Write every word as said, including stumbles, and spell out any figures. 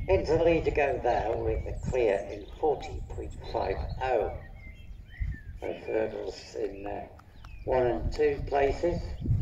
Into the lead to go there with a clear in forty point five oh. Both hurdles in uh, one and two places.